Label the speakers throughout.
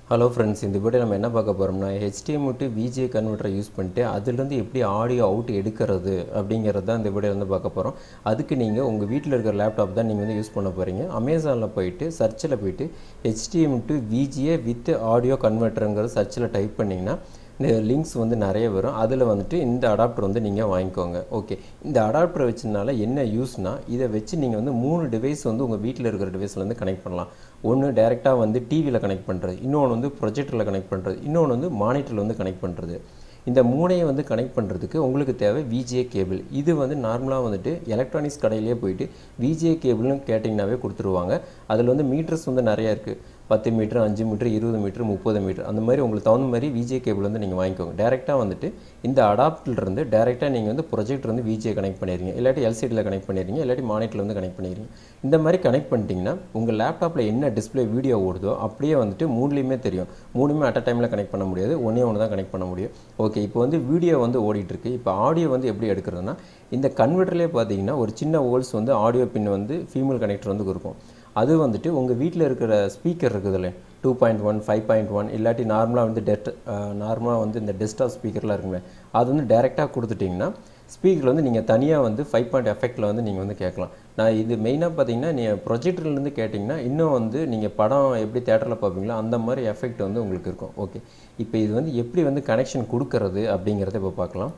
Speaker 1: Hello friends, இந்த video நம்ம என்ன பார்க்க போகிறோம்னா HDMI to VGA கன்வெர்ட்டரை யூஸ் பண்ணிட்டு அதிலிருந்து எப்படி ஆடியோ அவுட் எடுக்கிறது அப்படிங்கிறது தான் இந்த வீடியோ வந்து பார்க்க போகிறோம். அதுக்கு நீங்கள் உங்கள் வீட்டில் இருக்கிற லேப்டாப் தான் நீங்கள் வந்து யூஸ் பண்ண போகிறீங்க. அமேசானில் போயிட்டு சர்ச்சில் போயிட்டு HDMI to VGA with audio கன்வெர்ட்டருங்கிறது சர்ச்சில் டைப் பண்ணிங்கன்னா இந்த லிங்க்ஸ் வந்து நிறைய வரும். அதில் வந்துட்டு இந்த அடாப்டர் வந்து நீங்கள் வாங்கிக்கோங்க. ஓகே, இந்த அடாப்டரை வச்சதுனால என்ன யூஸ்னால், இதை வச்சு நீங்கள் வந்து 3 டிவைஸ் வந்து உங்கள் வீட்டில் இருக்கிற டிவைஸ்லேருந்து கனெக்ட் பண்ணலாம். ஒன்று டைரெக்டாக வந்து டிவியில் கனெக்ட் பண்ணுறது, இன்னொன்று வந்து ப்ரொஜெக்டரில் கனெக்ட் பண்ணுறது, இன்னொன்று வந்து மானிட்டரில் வந்து கனெக்ட் பண்ணுறது. இந்த மூணையும் வந்து கனெக்ட் பண்ணுறதுக்கு உங்களுக்கு தேவை VGA கேபிள். இது வந்து நார்மலாக வந்துட்டு எலக்ட்ரானிக்ஸ் கடையிலே போயிட்டு VGA கேபிள்னு கேட்டிங்கனாவே கொடுத்துருவாங்க. அதில் வந்து மீட்டர்ஸ் வந்து நிறையா இருக்குது. 10 மீட்டர், 5 மீட்டர், 20 மீட்டர், 30 மீட்டர், அந்த மாதிரி உங்களுக்கு தகுந்த மாதிரி VGA கேபிள் வந்து நீங்கள் வாங்கிக்கோங்க. டேரெக்டாக வந்துட்டு இந்த அடாப்டர்லேருந்து டேரெக்டாக நீங்கள் வந்து ப்ரொஜெக்டர் வந்து VGA கனெக்ட் பண்ணிடுறீங்க, இல்லாட்டி LCDயில் கனெக்ட் பண்ணிடுறீங்க, இல்லாட்டி மானிட்டரில் வந்து கனெக்ட் பண்ணிடுறீங்க. இந்த மாதிரி கனெக்ட் பண்ணிட்டீங்கன்னா உங்கள் லேப்டாப்பில் என்ன டிஸ்பிளே வீடியோ ஓடுதோ அப்படியே வந்துட்டு மூணுலேயுமே தெரியும். மூணுமே அட் அ டைமில் கனெக்ட் பண்ண முடியாது, ஒன்றே ஒன்று தான் கனெக்ட் பண்ண முடியும். ஓகே, இப்போ வந்து வீடியோ வந்து ஓடிட்டுருக்கு. இப்போ ஆடியோ வந்து எப்படி எடுக்கிறதுனா, இந்த கன்வெர்ட்டர்லேயே பார்த்தீங்கன்னா ஒரு சின்ன ஹோல்ஸ் வந்து ஆடியோ பின் வந்து ஃபீமேல் கனெக்டர் வந்து இருக்கும். அது வந்துட்டு உங்கள் வீட்டில் இருக்கிற ஸ்பீக்கர் இருக்குதுல்ல, 2.1, 5.1, இல்லாட்டி நார்மலாக வந்து இந்த டெஸ்க்டாப் ஸ்பீக்கர்லாம் இருக்குங்க, அது வந்து டைரெக்டாக கொடுத்துட்டிங்கன்னா ஸ்பீக்கர் வந்து நீங்கள் தனியாக வந்து 5 எஃபெக்டில் வந்து நீங்கள் வந்து கேட்கலாம். நான் இது மெயினாக பார்த்தீங்கன்னா நீங்கள் ப்ரொஜெக்டர்லேருந்து கேட்டிங்கன்னா இன்னும் வந்து நீங்கள் படம் எப்படி தேட்டரில் பார்ப்பீங்களோ அந்த மாதிரி எஃபெக்ட் வந்து உங்களுக்கு இருக்கும். ஓகே, இப்போ இது வந்து எப்படி வந்து கனெக்ஷன் கொடுக்கறது அப்படிங்கிறத இப்போ பார்க்கலாம்.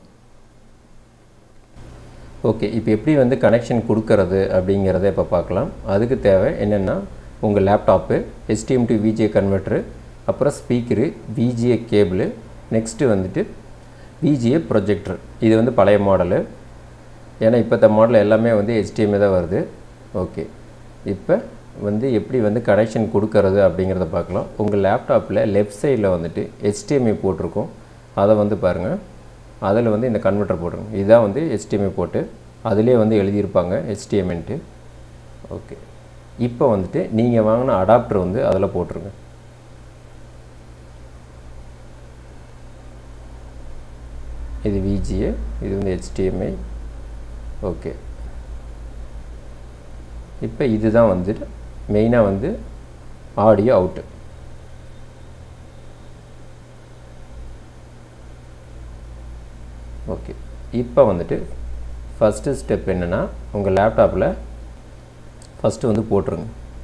Speaker 1: ஓகே, இப்போ எப்படி வந்து கனெக்ஷன் கொடுக்கறது அப்படிங்கிறத இப்போ பார்க்கலாம். அதுக்கு தேவை என்னென்னா உங்கள் laptop, HDMI to VGA converter, அப்புறம் ஸ்பீக்கரு, VGA கேபிள், நெக்ஸ்ட்டு வந்துட்டு VGA ப்ரொஜெக்டர். இது வந்து பழைய மாடலு, ஏன்னா இப்போத்த மாடல் எல்லாமே வந்து HDMI தான் வருது. ஓகே, இப்போ வந்து எப்படி வந்து கனெக்ஷன் கொடுக்கறது அப்படிங்கிறத பார்க்கலாம். உங்கள் லேப்டாப்பில் லெஃப்ட் சைடில் வந்துட்டு HDMI போட்டிருக்கும், அதை வந்து பாருங்கள். அதில் வந்து இந்த கன்வெர்ட்டர் போட்டுருங்க. இதுதான் வந்து HDMI போட்டு, அதிலே வந்து எழுதியிருப்பாங்க HDMIன்ட்டு. ஓகே, இப்போ வந்துட்டு நீங்கள் வாங்கின அடாப்டர் வந்து அதில் போட்டுருங்க. இது VGA, இது வந்து HDMI. ஓகே, இப்போ இதுதான் வந்துட்டு மெயினாக வந்து ஆடியோ அவுட்டு. ஓகே, இப்போ வந்துட்டு ஃபஸ்ட்டு ஸ்டெப் என்னென்னா உங்கள் லேப்டாப்பில் ஃபஸ்ட்டு வந்து போட்டுருங்க.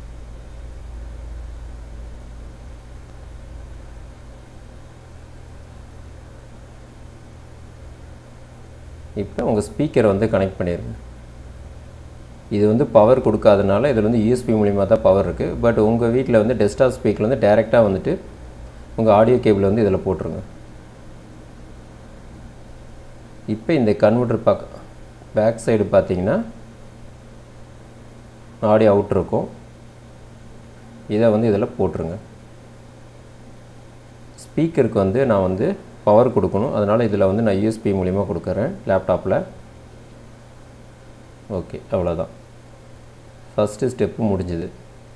Speaker 1: இப்போ உங்கள் ஸ்பீக்கரை வந்து கனெக்ட் பண்ணிடுங்க. இது வந்து பவர் கொடுக்காதனால இதில் வந்து USB மூலிமா தான் பவர் இருக்குது. பட் உங்கள் வீட்டில் வந்து டெஸ்க்டாப் ஸ்பீக்கர் வந்து டைரெக்டாக வந்துட்டு உங்கள் ஆடியோ கேபிள் வந்து இதில் போட்டுருங்க. இப்போ இந்த கன்வெர்ட்டர் பேக் சைடு பார்த்தீங்கன்னா ஆடியோ அவுட் இருக்கும். இதை வந்து இதில் போட்டுருங்க. ஸ்பீக்கருக்கு வந்து நான் வந்து பவர் கொடுக்கணும், அதனால் இதில் வந்து நான் USB மூலிமா கொடுக்குறேன் லேப்டாப்பில். ஓகே, அவ்வளோதான், ஃபஸ்ட்டு ஸ்டெப்பு முடிஞ்சுது.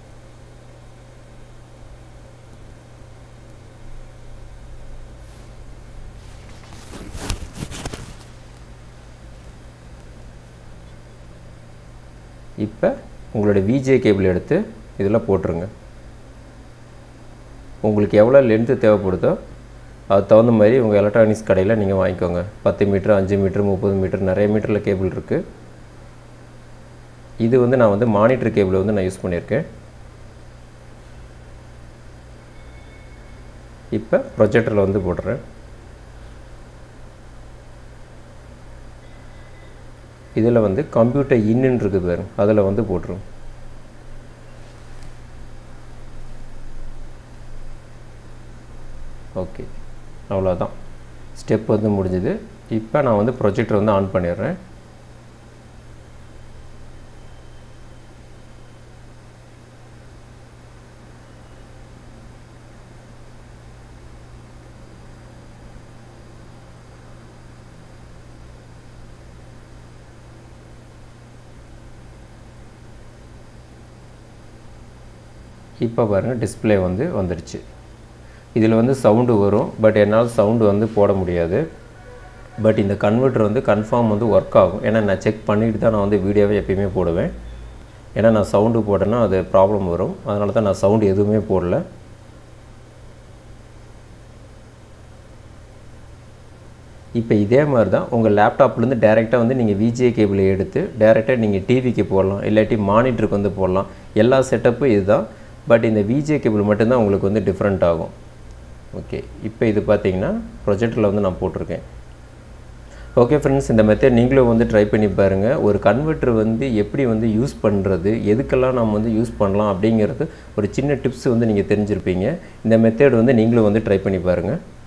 Speaker 1: இப்போ உங்களுடைய VGA கேபிள் எடுத்து இதில் போட்டுருங்க. உங்களுக்கு எவ்வளோ லென்த்து தேவைப்படுதோ அது தகுந்த மாதிரி உங்கள் எலக்ட்ரானிக்ஸ் கடையில் நீங்கள் வாங்கிக்கோங்க. 10 மீட்டர், 5 மீட்டர், 30 மீட்டர், நிறைய மீட்டரில் கேபிள் இருக்குது. இது வந்து நான் வந்து மானிட்டர் கேபிள் வந்து நான் யூஸ் பண்ணியிருக்கேன். இப்போ ப்ரொஜெக்டரில் வந்து போட்டுறேன். இதில் வந்து கம்ப்யூட்டர் இன்னுன்னு இருக்குது பாருங்க, அதில் வந்து போட்டுருங்க. ஓகே, அவ்வளோதான், ஸ்டெப் வந்து முடிஞ்சுது. இப்போ நான் வந்து ப்ரொஜெக்டர் வந்து ஆன் பண்ணிடுறேன். இப்போ பாருங்கள், டிஸ்பிளே வந்து வந்துடுச்சு. இதில் வந்து சவுண்டு வரும், பட் என்னால் சவுண்டு வந்து போட முடியாது. பட் இந்த கன்வெர்ட்டர் வந்து கன்ஃபார்ம் வந்து ஒர்க் ஆகும். ஏன்னா நான் செக் பண்ணிவிட்டு தான் நான் வந்து வீடியோவே எப்பயுமே போடுவேன். ஏன்னா நான் சவுண்டு போட்டேன்னா அது ப்ராப்ளம் வரும், அதனால தான் நான் சவுண்டு எதுவுமே போடல. இப்போ இதே மாதிரி தான் உங்கள் லேப்டாப்லேருந்து டேரெக்டாக வந்து நீங்கள் விஜே கேபிளை எடுத்து டேரெக்டாக நீங்கள் டிவிக்கு போடலாம், இல்லாட்டி மானிட்டருக்கு வந்து போடலாம். எல்லா செட்டப்பும் இதுதான். பட் இந்த விஜே கேபிள் மட்டும்தான் உங்களுக்கு வந்து டிஃப்ரெண்ட் ஆகும். ஓகே, இப்போ இது பார்த்தீங்கன்னா ப்ரொஜெக்டரில் வந்து நான் போட்டிருக்கேன். ஓகே ஃப்ரெண்ட்ஸ், இந்த மெத்தட் நீங்களும் வந்து ட்ரை பண்ணி பாருங்கள். ஒரு கன்வெர்ட்டர் வந்து எப்படி வந்து யூஸ் பண்ணுறது, எதுக்கெல்லாம் நம்ம வந்து யூஸ் பண்ணலாம் அப்படிங்கிறது ஒரு சின்ன டிப்ஸ் வந்து நீங்கள் தெரிஞ்சிருப்பீங்க. இந்த மெத்தட் வந்து நீங்களும் வந்து ட்ரை பண்ணி பாருங்கள்.